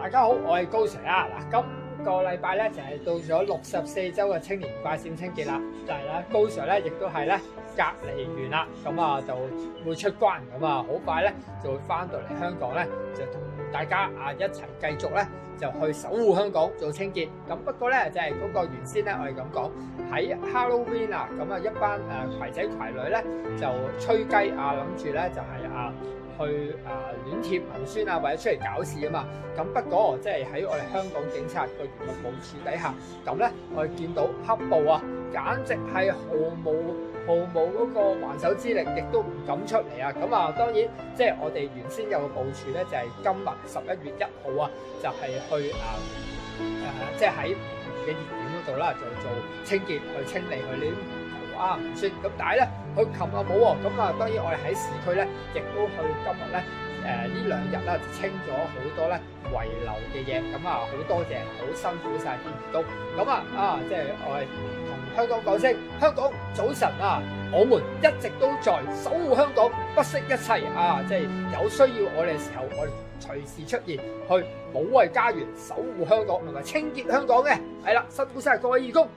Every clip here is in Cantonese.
大家好，我係高 Sir 啊！嗱，今個禮拜咧就係到咗64週嘅青年快閃清潔啦，就係咧高 Sir 咧亦都係咧隔離完啦，咁啊就會出關，咁啊好快咧就會翻到嚟香港咧，就同大家啊一齊繼續咧就去守護香港做清潔。咁不過咧就係嗰個原先咧我哋咁講喺 Halloween 啊，咁啊一班攜仔攜女咧就吹雞啊，諗住咧就係去亂貼文宣啊，或者出嚟搞事啊嘛。咁不過即係喺我哋香港警察個嚴密部署底下，咁咧我哋見到黑暴啊，簡直係毫無嗰個還手之力，亦都唔敢出嚟啊！咁啊，當然即係我哋原先有個部署咧，就係今日11月1號啊，就係去即係喺嘅熱點嗰度啦，就做清潔，去清理佢呢啲啊唔算。咁但係咧，佢琴日冇喎。咁啊，當然我哋喺市區咧，亦都去今日咧呢兩日啦，就清咗好多咧遺留嘅嘢。咁啊，好多謝，好辛苦晒啲義工。咁即係我哋同香港講聲，香港早晨啊！我們一直都在守護香港，不惜一切啊！即係有需要我哋嘅時候，我哋隨時出現去保衛家園、守護香港同埋清潔香港嘅。係啦，辛苦晒各位義工。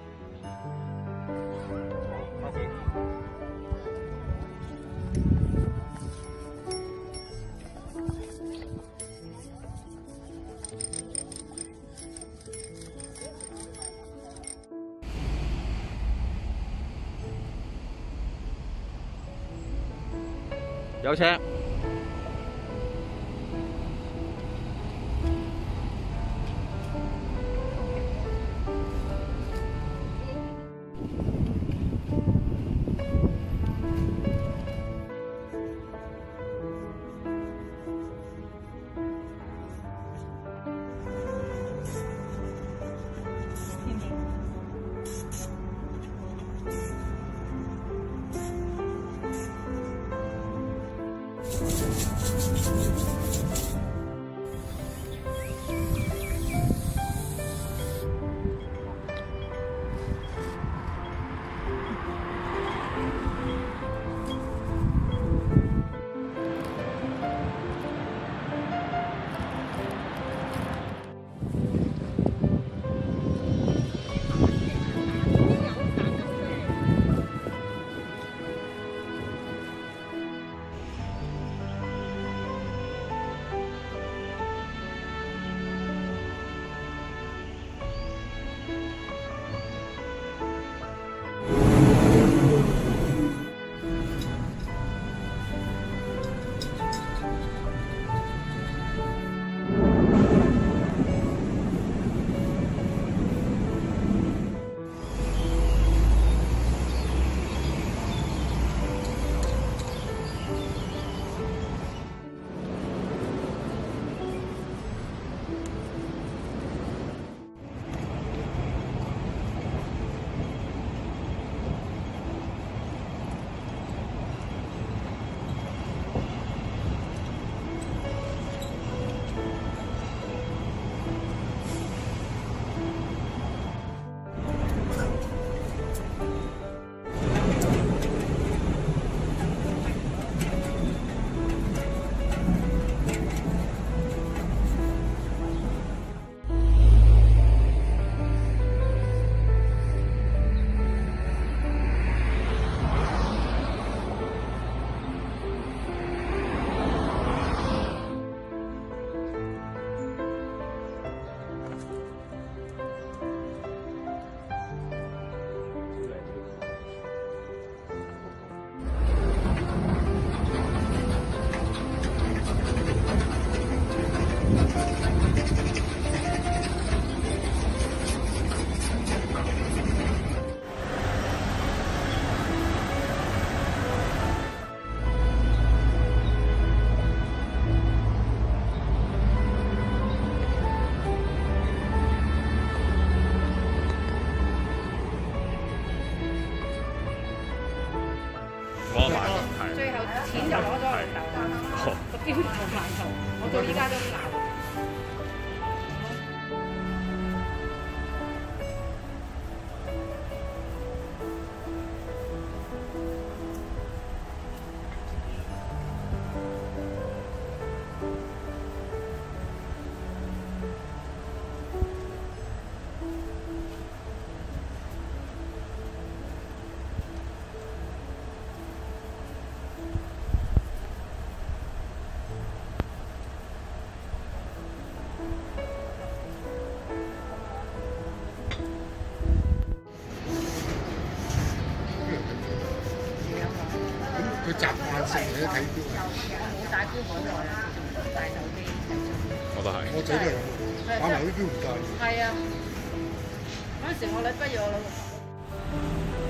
有車。 最後錢就攞咗老豆啦，個標同埋就我到依家都鬧。 佢習慣性嚟睇錶啊。 我冇戴錶好耐啦，仲戴手機。 我都係。 我仔都係咁，買埋啲錶唔戴。 係啊，嗰陣時我女不如我老婆。